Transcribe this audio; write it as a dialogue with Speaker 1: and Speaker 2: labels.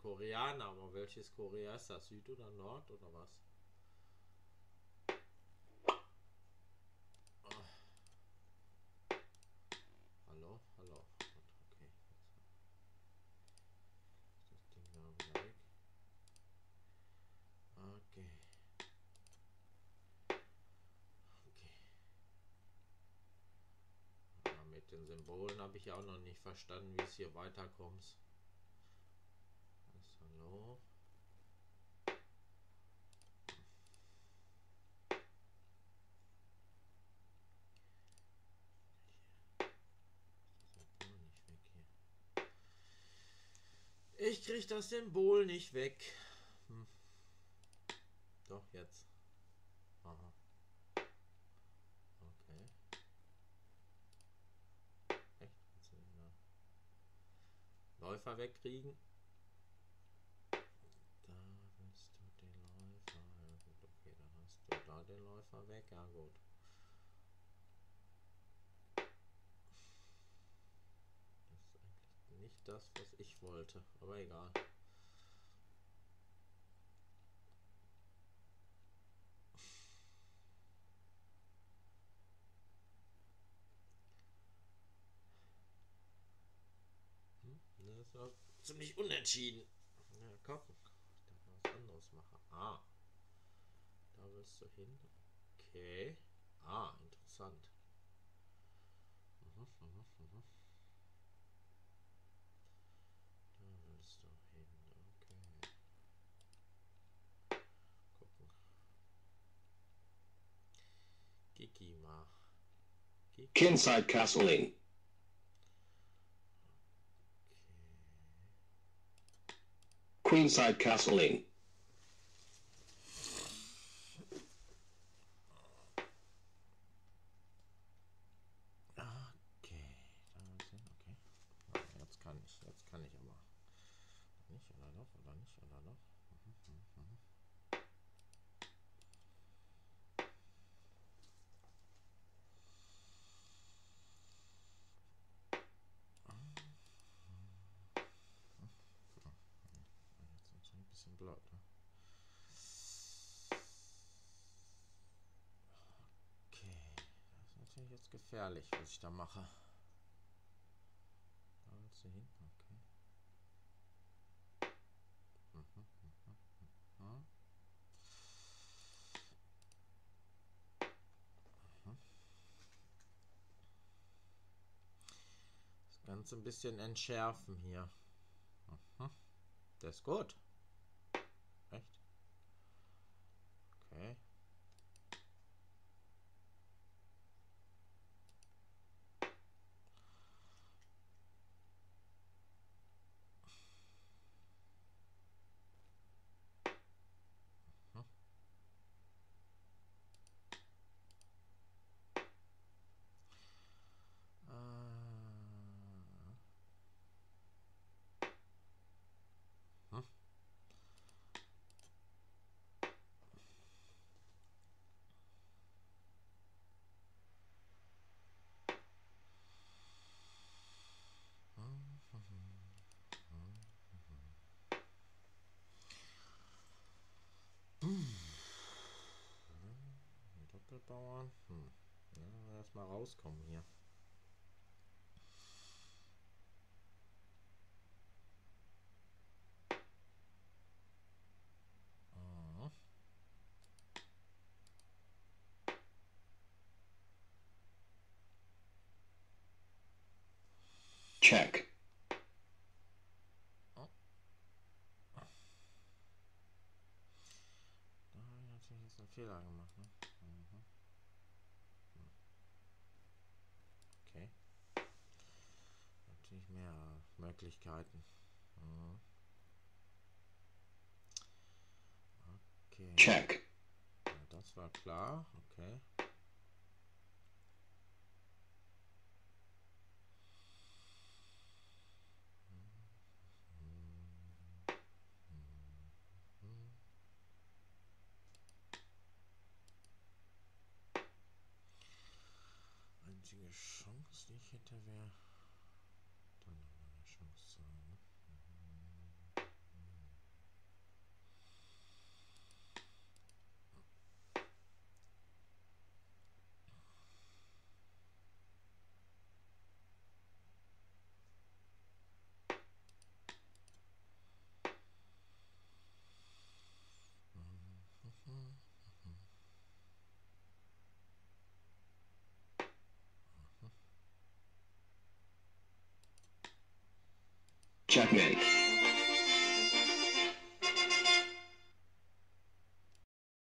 Speaker 1: Koreaner, aber welches Korea ist das? Süd oder Nord oder was? Oh. Hallo, hallo. Okay. Ist das Ding da wieder weg? Okay. Okay. Ja, mit den Symbolen habe ich auch noch nicht verstanden, wie es hier weiterkommt. Hallo. Ich krieg das Symbol nicht weg. Doch, jetzt. Aha. Okay. Echt? Kannst du den Läufer wegkriegen? Da willst du den Läufer. Ja gut, okay, dann hast du da den Läufer weg. Ja gut. Das ist eigentlich nicht das, was ich wollte. Aber egal. Das ist auch ziemlich unentschieden. Ja, komm. Ich darf mal was anderes machen. Ah. Da willst du hin. Okay. Ah, interessant. Da willst du hin. Okay. Gucken. Kikima.
Speaker 2: Kinside Castling. Queenside Castling.
Speaker 1: Okay. Okay. Jetzt kann ich. Jetzt kann ich aber. Nicht oder noch oder nicht oder noch. Jetzt ist ein bisschen blöd. Ne? Okay. Das ist natürlich jetzt gefährlich, was ich da mache. Da willst du hin? Okay. Das Ganze ein bisschen entschärfen hier. Das ist gut. Echt? Okay. Doppelbauern. Ja, erstmal rauskommen hier.
Speaker 2: Check.
Speaker 1: Oh. Da habe ich natürlich jetzt einen Fehler gemacht. Ne? Okay. Natürlich mehr Möglichkeiten. Okay.
Speaker 2: Check.
Speaker 1: Ja, das war klar. Okay. Einzige Chance, die ich hätte, wäre dann noch eine Chance zu haben.
Speaker 2: Checkmate.